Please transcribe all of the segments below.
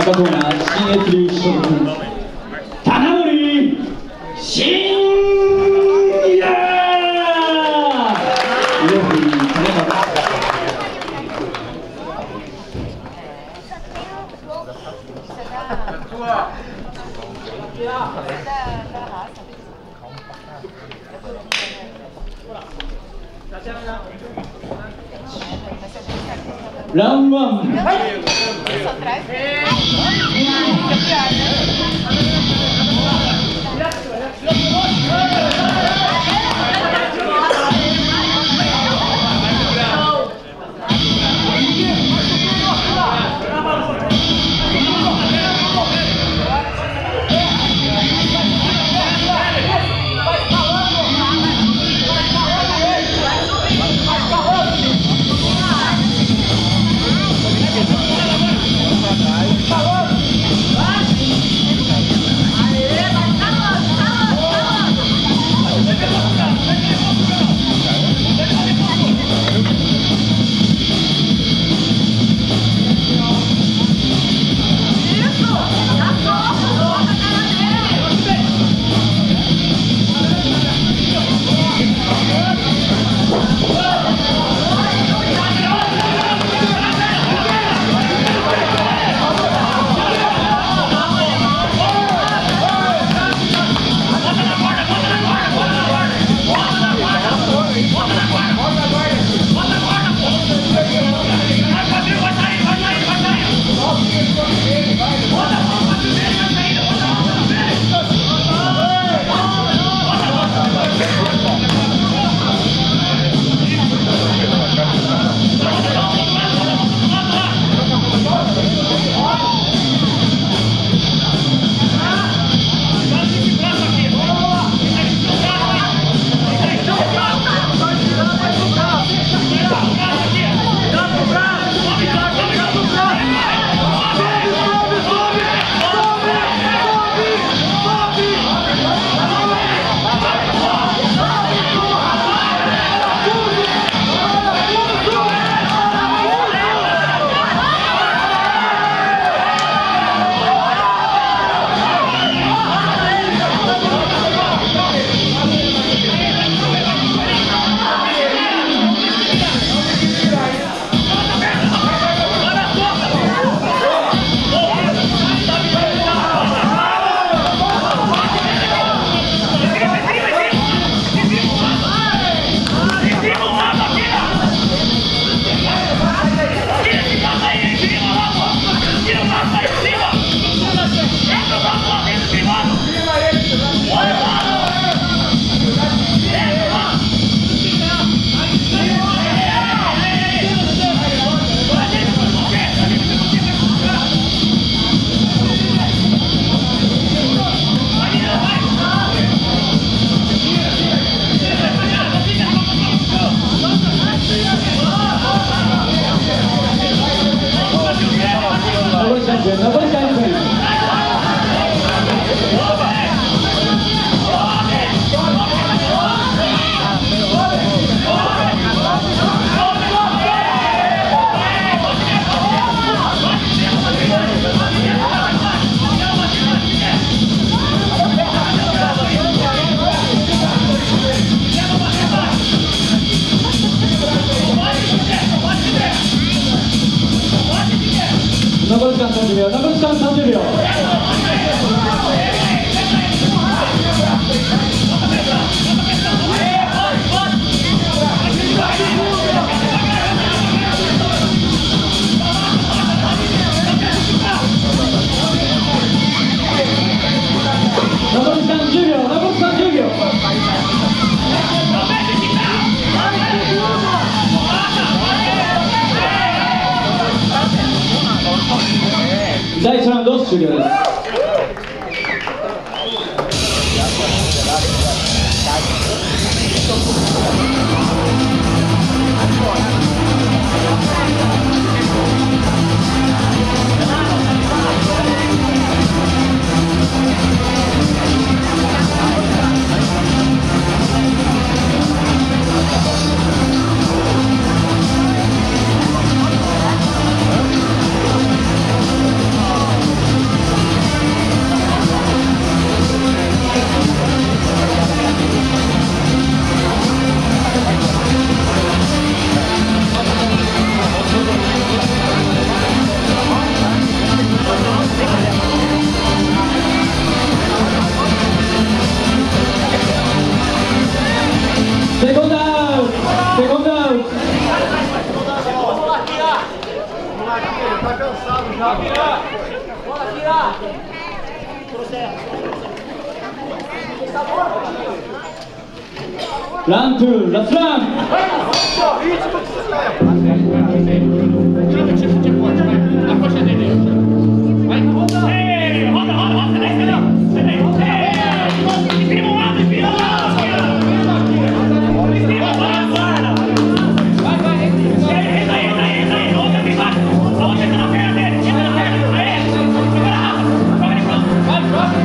赤コーナー新越流所属棚森信也。ラウンドワン。残り時間30秒、残り時間30秒。残り時間10秒、残り時間10秒。第1ラウンド終了です。 Tá cansado já. Bora, tira! Run two, let's run! Ritmo que você tá. A coxa dele. Vai. Ei, roda, sai daí. Ei, vira um lado, vira um lado. Entra aí. Outra aqui embaixo. Outra entra na perna dele. Aí. Segura rápido. Joga ele pronto. Vai.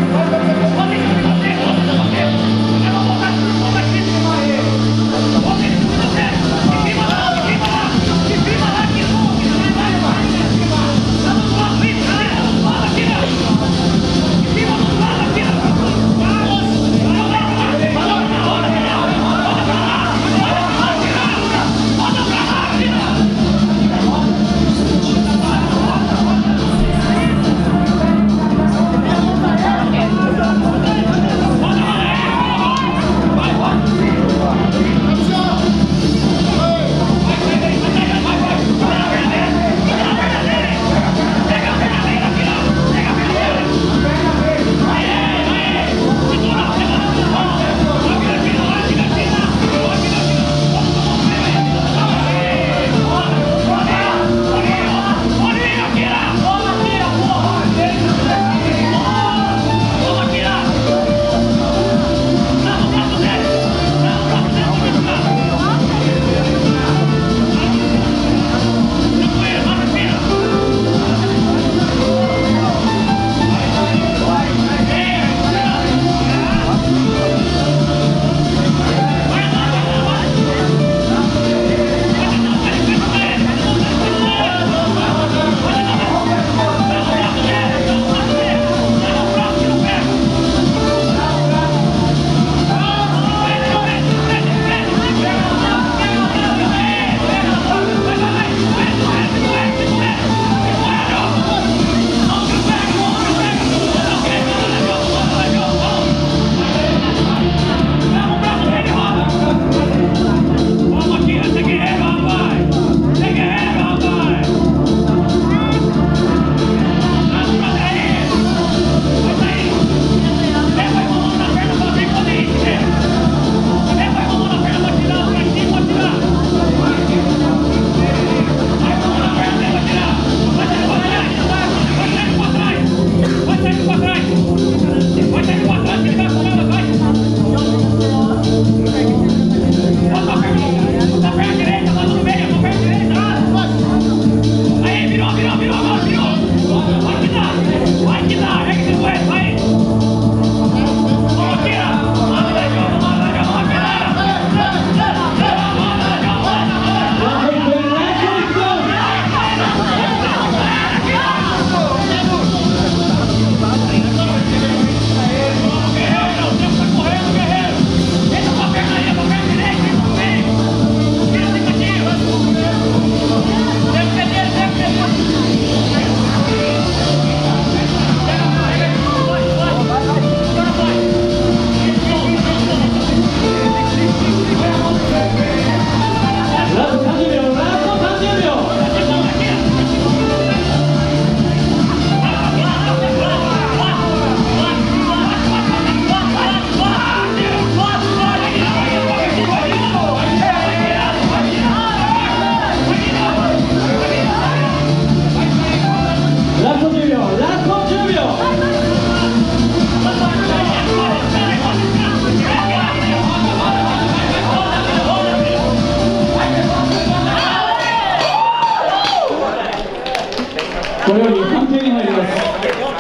これより判定に入ります。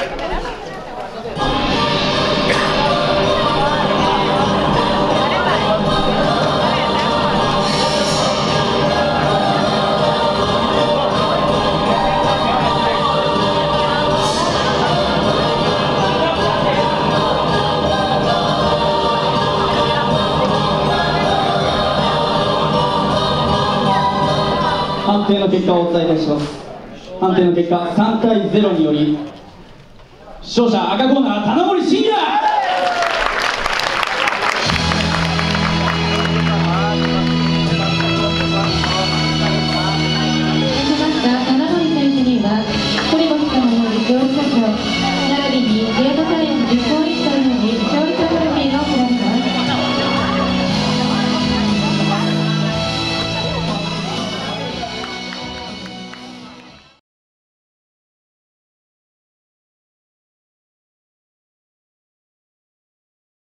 判定の結果をお伝えいたします。判定の結果3対0により勝者赤コーナー金森慎也。